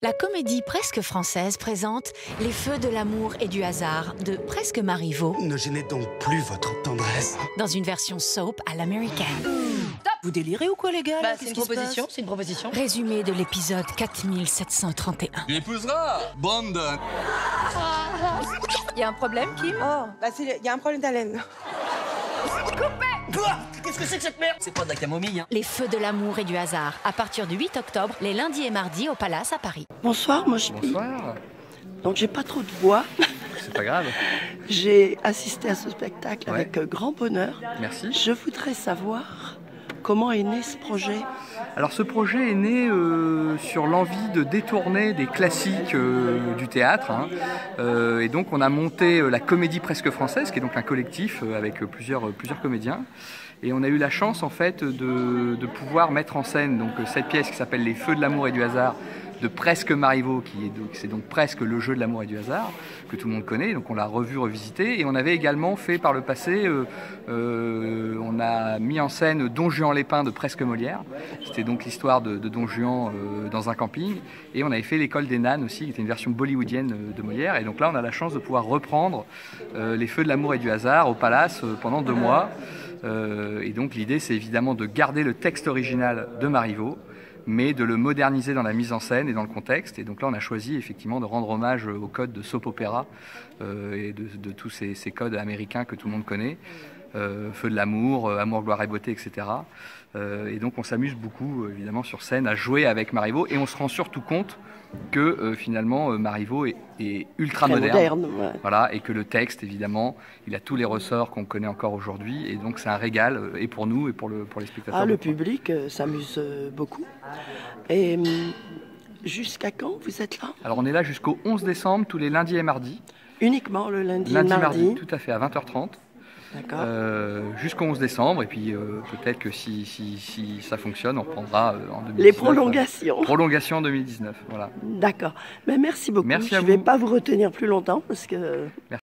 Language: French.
La comédie Presque française présente Les Feux de l'amour et du hasard de Presque Marivaux Ne gênez donc plus votre tendresse. dans une version soap à l'américaine. Vous délirez ou quoi les gars là? C'est une proposition, c'est une proposition. Résumé de l'épisode 4731. Tu épouseras Brandon. Y a un problème, Kim? Oh, il y a un problème d'haleine. Qu'est-ce que c'est que cette merde? C'est pas de la camomille, hein. Les Feux de l'amour et du hasard à partir du 8 octobre, les lundis et mardis au Palace à Paris. Bonsoir, moi je suis. Bonsoir, Donc j'ai pas trop de voix. c'est pas grave. J'ai assisté à ce spectacle Ouais. avec grand bonheur. Merci. Je voudrais savoir comment est né ce projet. Alors ce projet est né sur l'envie de détourner des classiques du théâtre. Et donc on a monté la Comédie Presque Française, qui est donc un collectif avec plusieurs comédiens. Et on a eu la chance en fait de pouvoir mettre en scène donc, cette pièce qui s'appelle Les Feux de l'amour et du hasard de Presque Marivaux, c'est donc presque le jeu de l'amour et du hasard, que tout le monde connaît, donc on l'a revu, revisité, et on avait également fait par le passé, on a mis en scène Don Juan Lépin de Presque Molière, c'était donc l'histoire de Don Juan dans un camping, et on avait fait L'École des Nonnes aussi, qui était une version bollywoodienne de Molière, et donc là on a la chance de pouvoir reprendre Les Feux de l'amour et du hasard au Palace pendant 2 mois, et donc l'idée c'est évidemment de garder le texte original de Marivaux, mais de le moderniser dans la mise en scène et dans le contexte. Et donc là, on a choisi effectivement de rendre hommage aux codes de soap opéra et de tous ces codes américains que tout le monde connaît. Feu de l'amour, amour, gloire et beauté, etc. Et donc on s'amuse beaucoup, évidemment, sur scène à jouer avec Marivaux. Et on se rend surtout compte que finalement Marivaux est ultra Très moderne, ouais. Voilà, et que le texte, évidemment, il a tous les ressorts qu'on connaît encore aujourd'hui. Et donc c'est un régal, et pour nous, et pour les spectateurs. Ah, le public s'amuse beaucoup. Et jusqu'à quand vous êtes là? Alors on est là jusqu'au 11 décembre, tous les lundis et mardis. Uniquement le lundi et Lundi, mardi. tout à fait, à 20h30. D'accord. Jusqu'au 11 décembre. Et puis peut-être que si ça fonctionne, on reprendra en 2019. Les prolongations. Prolongation en 2019, voilà. D'accord. Mais merci beaucoup. Merci à Je ne vais vous. pas vous retenir plus longtemps parce que... Merci.